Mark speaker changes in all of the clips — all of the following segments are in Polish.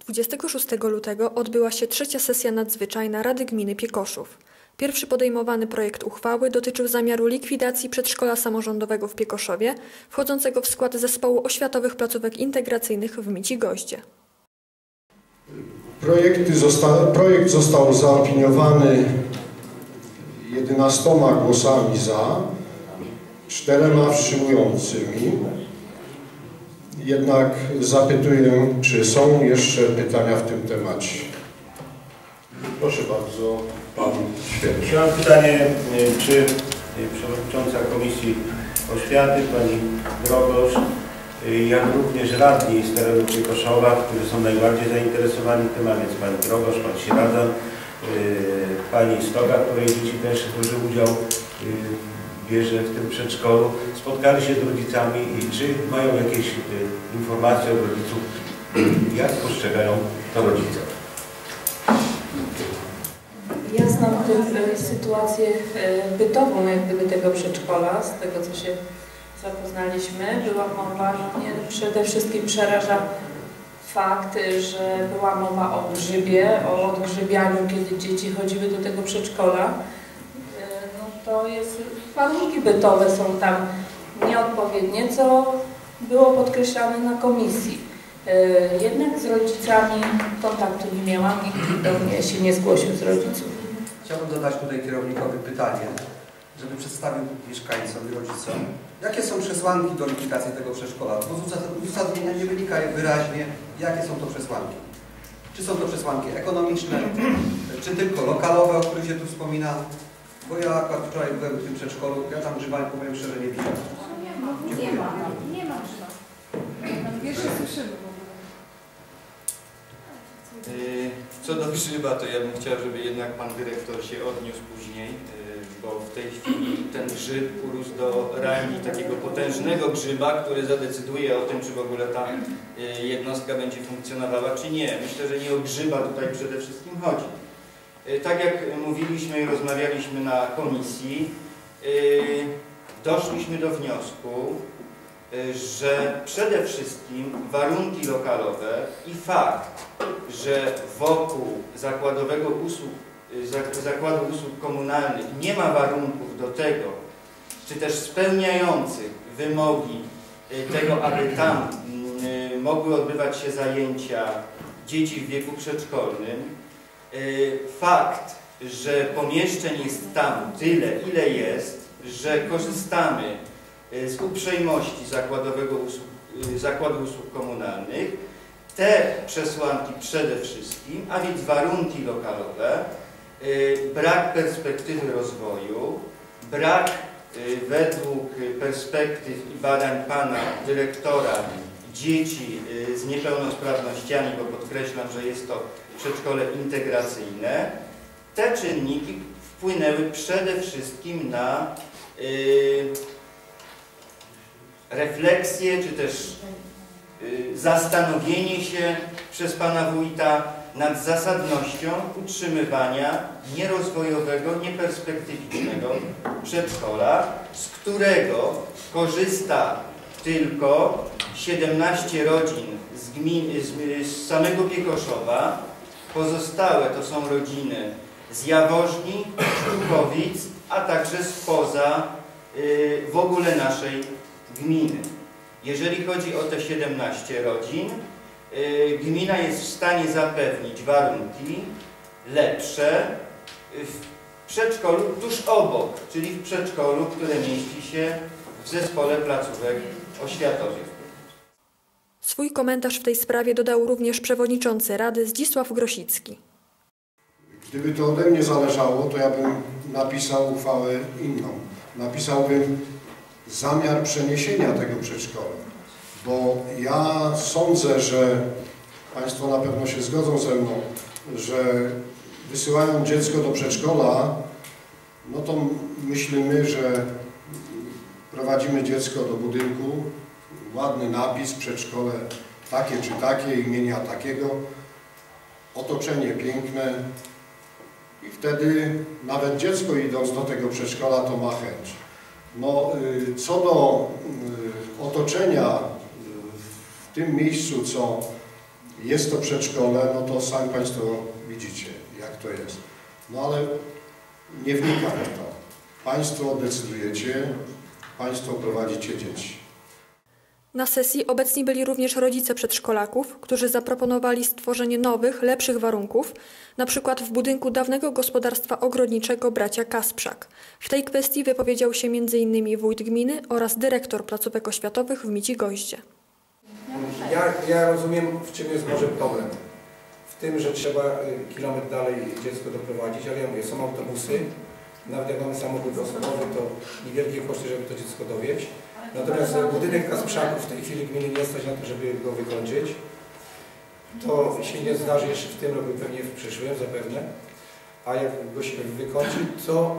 Speaker 1: 26 lutego odbyła się trzecia sesja nadzwyczajna Rady Gminy Piekoszów. Pierwszy podejmowany projekt uchwały dotyczył zamiaru likwidacji przedszkola samorządowego w Piekoszowie, wchodzącego w skład zespołu oświatowych placówek integracyjnych w Micigoździe.
Speaker 2: Projekt został zaopiniowany 11 głosami za, 4 wstrzymującymi. Jednak zapytuję, czy są jeszcze pytania w tym temacie. Proszę bardzo, Pan Święty.
Speaker 3: Mam pytanie, czy Przewodnicząca Komisji Oświaty, Pani Drogosz, jak również radni z terenu Piekoszowa, którzy są najbardziej zainteresowani tym, a więc Pani Drogosz, Pan Sieradza, Pani Stoga, której dzieci też duży udział bierze w tym przedszkolu, spotkali się z rodzicami i czy mają jakieś informacje od rodziców, jak postrzegają to rodzice?
Speaker 4: Ja znam sytuację bytową jak gdyby tego przedszkola, z tego co się zapoznaliśmy. Była mowa, że mnie przede wszystkim przeraża fakt, że była mowa o grzybie, o odgrzybianiu, kiedy dzieci chodziły do tego przedszkola. No to jest, warunki bytowe są tam nieodpowiednie, co było podkreślane na komisji. Jednak z rodzicami kontaktu nie miałam, nikt do mnie się nie zgłosił z rodziców.
Speaker 5: Chciałbym zadać tutaj kierownikowi pytanie, żeby przedstawił mieszkańcom i rodzicom, jakie są przesłanki do likwidacji tego przedszkola, bo z uzasadnienia nie wynika wyraźnie, jakie są to przesłanki. Czy są to przesłanki ekonomiczne, czy tylko lokalowe, o których się tu wspomina, bo ja akurat wczoraj byłem w tym przedszkolu, ja tam grzyba, powiem szczerze, nie widziałem.
Speaker 6: Nie ma grzyba. Pierwsze słyszymy w ogóle.
Speaker 7: Co do grzyba, to ja bym chciał, żeby jednak Pan Dyrektor się odniósł później, bo w tej chwili ten grzyb urósł do rangi takiego potężnego grzyba, który zadecyduje o tym, czy w ogóle ta jednostka będzie funkcjonowała, czy nie. Myślę, że nie o grzyba tutaj przede wszystkim chodzi. Tak jak mówiliśmy i rozmawialiśmy na komisji, doszliśmy do wniosku, że przede wszystkim warunki lokalowe i fakt, że wokół Zakładu Usług Komunalnych nie ma warunków do tego, czy też spełniających wymogi tego, aby tam mogły odbywać się zajęcia dzieci w wieku przedszkolnym, fakt, że pomieszczeń jest tam tyle, ile jest, że korzystamy z uprzejmości Zakładu Usług Komunalnych, te przesłanki przede wszystkim, a więc warunki lokalowe, brak perspektywy rozwoju, brak według perspektyw i badań Pana Dyrektora dzieci z niepełnosprawnościami, bo podkreślam, że jest to przedszkole integracyjne, te czynniki wpłynęły przede wszystkim na refleksję, czy też zastanowienie się przez Pana Wójta nad zasadnością utrzymywania nierozwojowego, nieperspektywicznego przedszkola, z którego korzysta tylko 17 rodzin z samego Piekoszowa. Pozostałe to są rodziny z Jaworzni, Szczukowic, a także spoza w ogóle naszej gminy. Jeżeli chodzi o te 17 rodzin, gmina jest w stanie zapewnić warunki lepsze w przedszkolu tuż obok, czyli w przedszkolu, które mieści się w zespole placówek oświatowych.
Speaker 1: Swój komentarz w tej sprawie dodał również przewodniczący Rady Zdzisław Grosicki.
Speaker 2: Gdyby to ode mnie zależało, to ja bym napisał uchwałę inną. Napisałbym zamiar przeniesienia tego przedszkola, bo ja sądzę, że Państwo na pewno się zgodzą ze mną, że wysyłając dziecko do przedszkola, no to myślimy, że prowadzimy dziecko do budynku, ładny napis, przedszkole takie czy takie, imienia takiego, otoczenie piękne i wtedy nawet dziecko idąc do tego przedszkola to ma chęć. No, co do otoczenia w tym miejscu, co jest to przedszkole, no to sami Państwo widzicie, jak to jest. No ale nie wnikam w to. Państwo decydujecie, Państwo prowadzicie dzieci.
Speaker 1: Na sesji obecni byli również rodzice przedszkolaków, którzy zaproponowali stworzenie nowych, lepszych warunków, np. w budynku dawnego gospodarstwa ogrodniczego bracia Kasprzak. W tej kwestii wypowiedział się m.in. wójt gminy oraz dyrektor placówek oświatowych w Midzigoździe.
Speaker 8: Ja rozumiem, w czym jest może problem. W tym, że trzeba kilometr dalej dziecko doprowadzić, ale ja mówię, są autobusy, nawet jak mamy samochód osobowy, to niewielkie koszty, żeby to dziecko dowieźć. Natomiast budynek Kasprzaków w tej chwili gminy nie stać na to, żeby go wykończyć. To się nie zdarzy jeszcze w tym roku, pewnie w przyszłym zapewne. A jak go się wykończy, to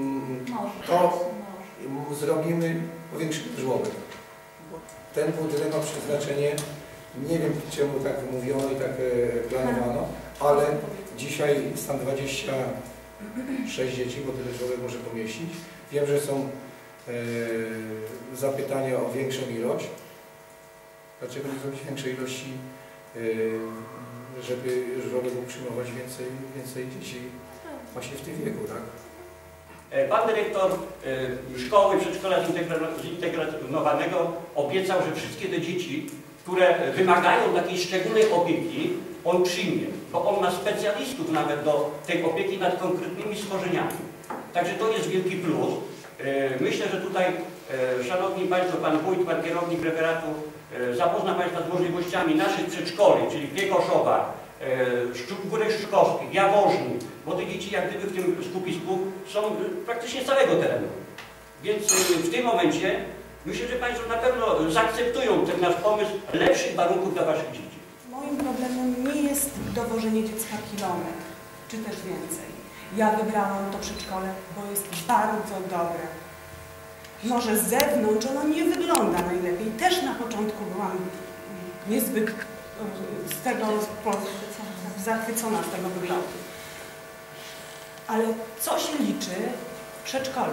Speaker 8: zrobimy, powiększymy żłobek. Ten budynek ma przeznaczenie, nie wiem czemu tak wymówiono i tak planowano, ale dzisiaj jest tam 26 dzieci, bo tyle żłobek może pomieścić. Wiem, że są zapytania o większą ilość. Dlaczego nie zrobić większej ilości, żeby żłobek mógł przyjmować więcej dzieci właśnie w tym wieku, tak?
Speaker 9: Pan dyrektor szkoły, przedszkola zintegrowanego obiecał, że wszystkie te dzieci, które wymagają takiej szczególnej opieki, on przyjmie, bo on ma specjalistów nawet do tej opieki nad konkretnymi stworzeniami. Także to jest wielki plus. Myślę, że tutaj, Szanowni Państwo, Pan Wójt, Pan Kierownik Referatu zapozna Państwa z możliwościami naszych przedszkoli, czyli Piekoszowa, Górek Szczukowskich, Jaworzni, bo te dzieci jak gdyby w tym skupisku są praktycznie z całego terenu. Więc w tym momencie myślę, że Państwo na pewno zaakceptują ten nasz pomysł lepszych warunków dla Waszych dzieci.
Speaker 6: Moim problemem nie jest dowożenie dziecka kilometr, czy też więcej. Ja wybrałam to przedszkole, bo jest bardzo dobre. Może z zewnątrz ono nie wygląda najlepiej. Też na początku byłam niezbyt zachwycona z tego wyglądu. Ale co się liczy w przedszkolu?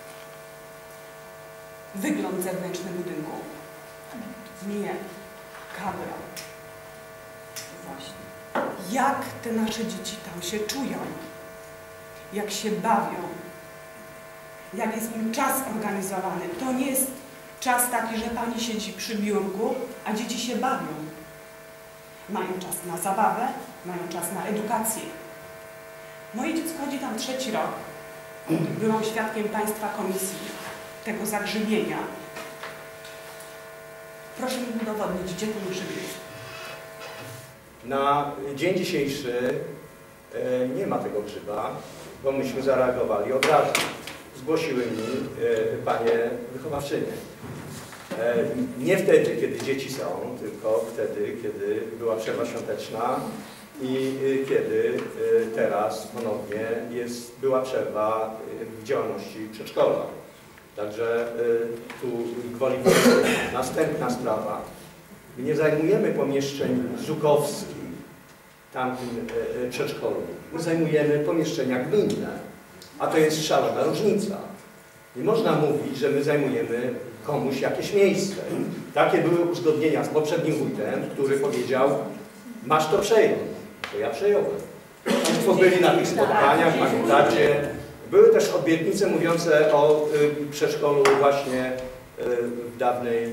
Speaker 6: Wygląd zewnętrzny budynku? Nie. Kabra. Właśnie. Jak te nasze dzieci tam się czują? Jak się bawią? Jak jest im czas organizowany? To nie jest czas taki, że pani siedzi przy biurku, a dzieci się bawią. Mają czas na zabawę, mają czas na edukację. Moje dziecko chodzi tam 3. rok. Byłam świadkiem Państwa komisji, tego zagrzybienia. Proszę mi udowodnić, gdzie ten grzyb jest.
Speaker 10: Na dzień dzisiejszy nie ma tego grzyba, bo myśmy zareagowali od razu. Zgłosiły mi panie wychowawczynie. Nie wtedy, kiedy dzieci są, tylko wtedy, kiedy była przerwa świąteczna i kiedy teraz ponownie była przerwa w działalności przedszkola. Także tu gwoli następna sprawa. My nie zajmujemy pomieszczeń żukowskich w tamtym przedszkolu. My zajmujemy pomieszczenia gminne. A to jest szalona różnica. Nie można mówić, że my zajmujemy komuś jakieś miejsce. Takie były uzgodnienia z poprzednim wójtem, który powiedział, masz to przejąć. To ja przejąłem. Państwo byli na tych spotkaniach, pamiętacie. Były też obietnice mówiące o przedszkolu właśnie w dawnej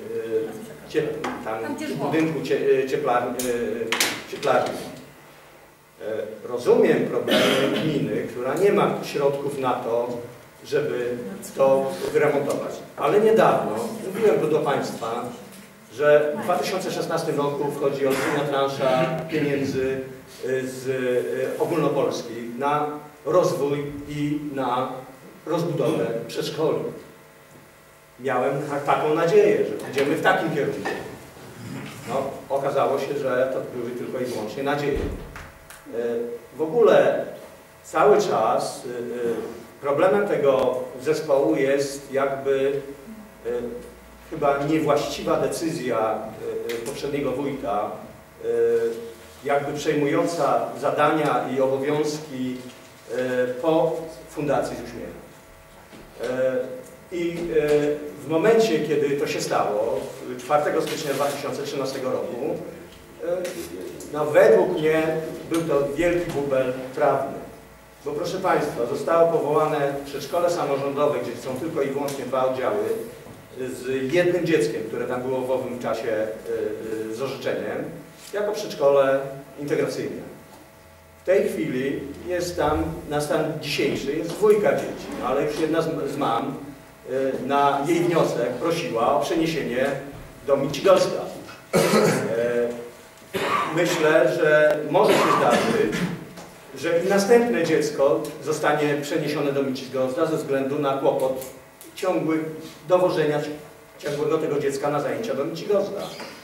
Speaker 10: budynku cieplarni. Rozumiem problemy gminy, która nie ma środków na to, żeby to wyremontować. Ale niedawno mówiłem tu do Państwa, że w 2016 roku wchodzi olbrzymia transza pieniędzy z ogólnopolskich na rozwój i na rozbudowę przedszkoli. Miałem taką nadzieję, że pójdziemy w takim kierunku. No, okazało się, że to były tylko i wyłącznie nadzieje. W ogóle cały czas problemem tego zespołu jest jakby chyba niewłaściwa decyzja poprzedniego wójta, jakby przejmująca zadania i obowiązki po Fundacji z Uśmiechem. I w momencie, kiedy to się stało, 4 stycznia 2013 roku, no według mnie był to wielki bubel prawny. Bo proszę Państwa, zostało powołane przedszkole samorządowe, gdzie są tylko i wyłącznie 2 oddziały, z jednym dzieckiem, które tam było w owym czasie z orzeczeniem, jako przedszkole integracyjne. W tej chwili jest tam, na stan dzisiejszy, jest 2 dzieci, ale już jedna z mam na jej wniosek prosiła o przeniesienie do Michigolska. Myślę, że może się zdarzyć, że i następne dziecko zostanie przeniesione do Michigolska ze względu na kłopot dowożenia ciągłego tego dziecka na zajęcia do Michigolska.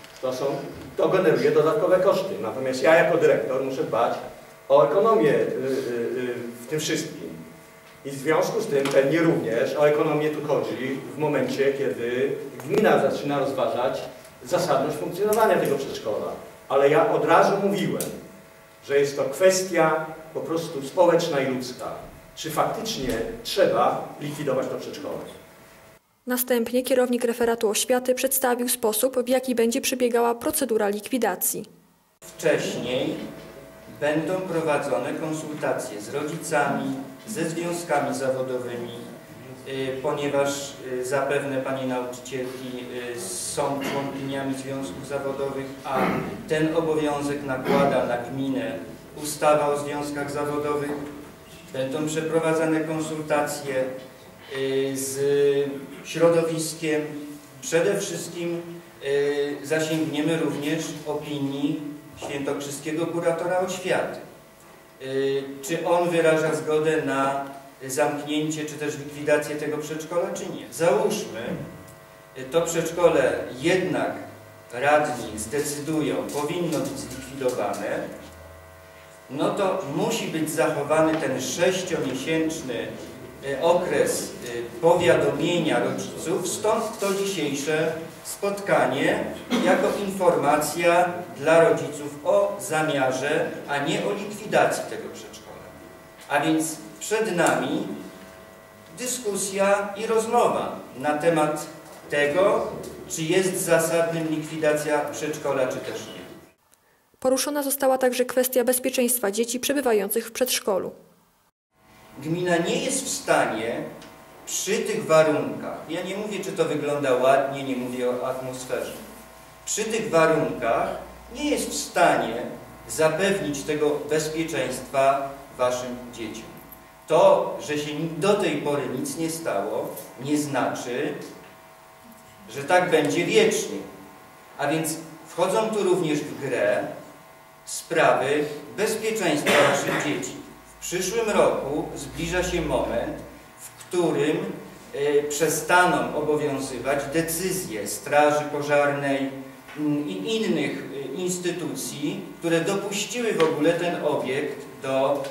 Speaker 10: To generuje dodatkowe koszty. Natomiast ja jako dyrektor muszę dbać o ekonomię w tym wszystkim. I w związku z tym pewnie również o ekonomię tu chodzi w momencie, kiedy gmina zaczyna rozważać zasadność funkcjonowania tego przedszkola. Ale ja od razu mówiłem, że jest to kwestia po prostu społeczna i ludzka. Czy faktycznie trzeba likwidować to przedszkole?
Speaker 1: Następnie kierownik referatu oświaty przedstawił sposób, w jaki będzie przebiegała procedura likwidacji.
Speaker 7: Wcześniej będą prowadzone konsultacje z rodzicami, ze związkami zawodowymi, ponieważ zapewne panie nauczycielki są członkiniami związków zawodowych, a ten obowiązek nakłada na gminę ustawa o związkach zawodowych. Będą przeprowadzane konsultacje z środowiskiem. Przede wszystkim zasięgniemy również opinii świętokrzyskiego kuratora oświaty. Czy on wyraża zgodę na zamknięcie, czy też likwidację tego przedszkola, czy nie. Załóżmy, to przedszkole jednak radni zdecydują, powinno być zlikwidowane, no to musi być zachowany ten 6-miesięczny okres powiadomienia rodziców, stąd to dzisiejsze spotkanie jako informacja dla rodziców o zamiarze, a nie o likwidacji tego przedszkola. A więc przed nami dyskusja i rozmowa na temat tego, czy jest zasadnym likwidacja przedszkola, czy też nie.
Speaker 1: Poruszona została także kwestia bezpieczeństwa dzieci przebywających w przedszkolu.
Speaker 7: Gmina nie jest w stanie przy tych warunkach, ja nie mówię, czy to wygląda ładnie, nie mówię o atmosferze, przy tych warunkach nie jest w stanie zapewnić tego bezpieczeństwa waszym dzieciom. To, że się do tej pory nic nie stało, nie znaczy, że tak będzie wiecznie. A więc wchodzą tu również w grę sprawy bezpieczeństwa naszych dzieci. W przyszłym roku zbliża się moment, w którym przestaną obowiązywać decyzje Straży Pożarnej i innych instytucji, które dopuściły w ogóle ten obiekt do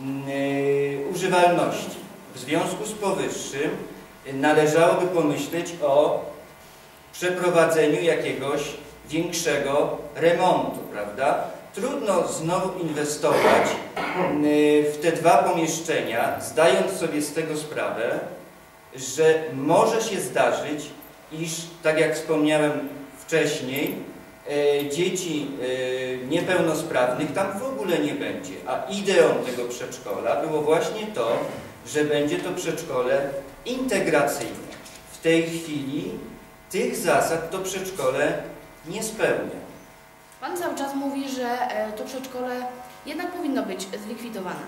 Speaker 7: używalności. W związku z powyższym należałoby pomyśleć o przeprowadzeniu jakiegoś większego remontu, prawda? Trudno znowu inwestować w te 2 pomieszczenia, zdając sobie z tego sprawę, że może się zdarzyć, iż, tak jak wspomniałem wcześniej, dzieci niepełnosprawnych tam w ogóle nie będzie. A ideą tego przedszkola było właśnie to, że będzie to przedszkole integracyjne. W tej chwili tych zasad to przedszkole nie spełnia.
Speaker 11: Pan cały czas mówi, że to przedszkole jednak powinno być zlikwidowane.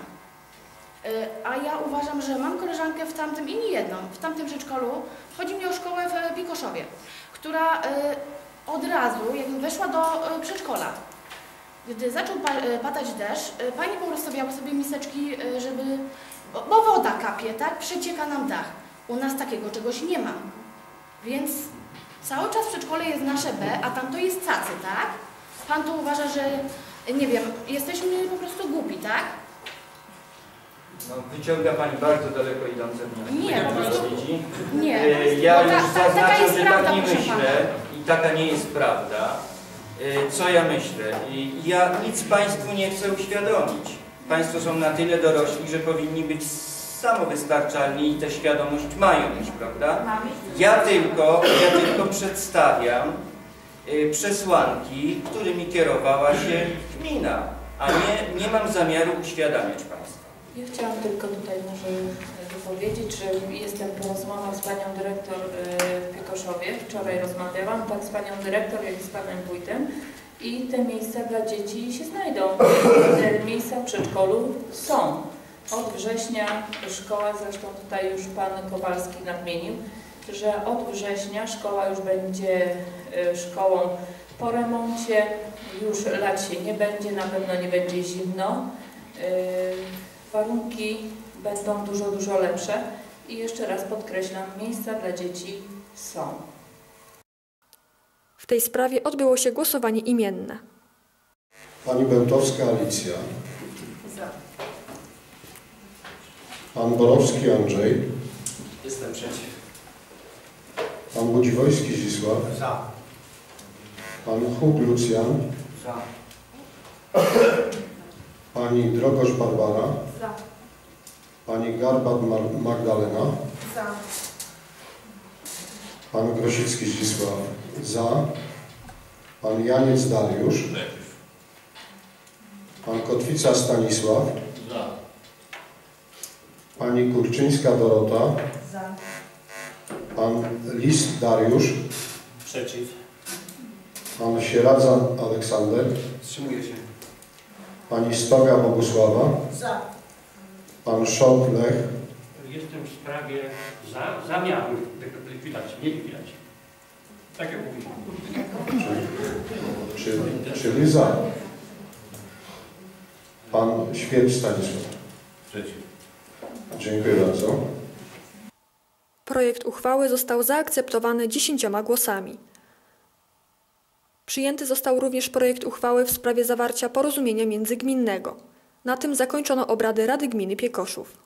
Speaker 11: A ja uważam, że mam koleżankę w tamtym i nie jedną. W tamtym przedszkolu chodzi mi o szkołę w Pikoszowie, która od razu, jak weszła do przedszkola, gdy zaczął padać deszcz, pani porozstawiała sobie miseczki, żeby, bo woda kapie, tak? Przecieka nam dach. U nas takiego czegoś nie ma. Więc cały czas w przedszkole jest nasze B, a tam to jest cacy, tak? Pan to uważa, że, nie wiem, jesteśmy po prostu głupi, tak?
Speaker 7: No, wyciąga pani bardzo daleko idące wnioski.
Speaker 11: Nie, po prostu nie.
Speaker 7: Ja już zaznaczam, że tak nie myślę i taka nie jest prawda. Co ja myślę? Ja nic państwu nie chcę uświadomić. Państwo są na tyle dorośli, że powinni być samowystarczalni i tę świadomość mają już, prawda? Ja tylko przedstawiam przesłanki, którymi kierowała się gmina, a nie mam zamiaru uświadamiać Państwa.
Speaker 4: Ja chciałam tylko tutaj może wypowiedzieć, że jestem po rozmowach z panią dyrektor w Piekoszowie. Wczoraj rozmawiałam tak z panią dyrektor, jak i z panem wójtem i te miejsca dla dzieci się znajdą. Te miejsca w przedszkolu są. Od września szkoła, zresztą tutaj już pan Kowalski nadmienił, że od września szkoła już będzie szkołą po remoncie, już lać się nie będzie, na pewno nie będzie zimno. Warunki będą dużo lepsze i jeszcze raz podkreślam, miejsca dla dzieci są.
Speaker 1: W tej sprawie odbyło się głosowanie imienne.
Speaker 2: Pani Bełtowska Alicja.
Speaker 4: Za.
Speaker 2: Pan Borowski Andrzej.
Speaker 10: Jestem przeciw.
Speaker 2: Pan Budziwojski Zdzisław.
Speaker 10: Za.
Speaker 2: Pan Huk Lucjan.
Speaker 10: Za.
Speaker 2: Pani Drogosz Barbara.
Speaker 11: Za.
Speaker 2: Pani Garbat Magdalena.
Speaker 11: Za.
Speaker 2: Pan Grosicki Zdzisław. Za. Pan Janiec Dariusz. Pan Kotwica Stanisław.
Speaker 10: Za.
Speaker 2: Pani Kurczyńska Dorota.
Speaker 11: Za.
Speaker 2: Pan List Dariusz.
Speaker 10: Przeciw.
Speaker 2: Pan Sieradza Aleksander.
Speaker 5: Wstrzymuję się.
Speaker 2: Pani Stoga Bogusława.
Speaker 11: Za.
Speaker 2: Pan Szot Lech.
Speaker 9: Jestem w sprawie zamiaru likwidacji, nie likwidacji. Tak jak mówiłem.
Speaker 2: Czyli za. Pan Świercz Stanisław.
Speaker 3: Przeciw.
Speaker 2: Dziękuję bardzo.
Speaker 1: Projekt uchwały został zaakceptowany 10 głosami. Przyjęty został również projekt uchwały w sprawie zawarcia porozumienia międzygminnego. Na tym zakończono obrady Rady Gminy Piekoszów.